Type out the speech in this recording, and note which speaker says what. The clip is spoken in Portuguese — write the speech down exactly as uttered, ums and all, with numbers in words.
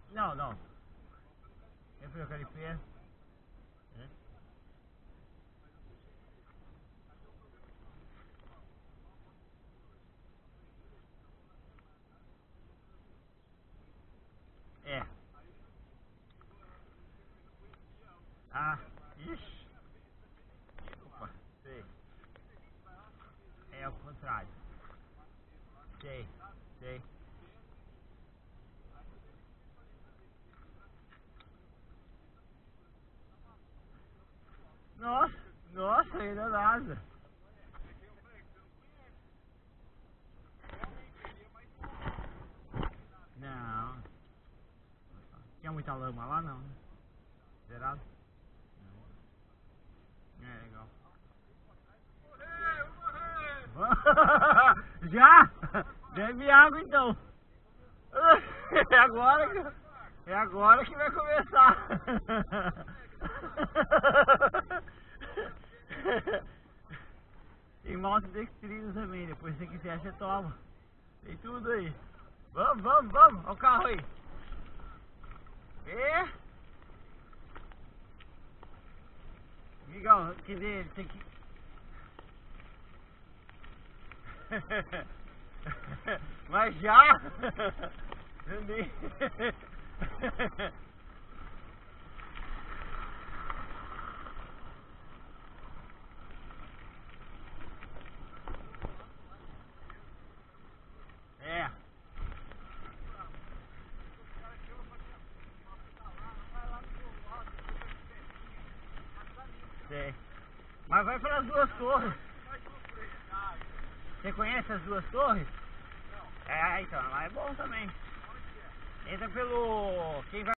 Speaker 1: Não, não. Eu fui aquele pé. É. Ah, ixi. Opa, sei. É ao contrário. Sei, sei. Nossa, nossa, ainda nada. Não. Tinha muita lama lá não, né? Zerado? Não. É legal. Já? Bebe água então. É agora que, é agora que vai começar. Tem maltodextrina também, depois se você quiser você toma. Tem tudo aí. Vamos, vamos, vamos. Olha o carro aí. É? Migão, quer dizer, tem que... Mas já? É. Sei. Mas vai para as duas torres. Você conhece as duas torres? É, então, lá é bom também. Entra pelo... Quem vai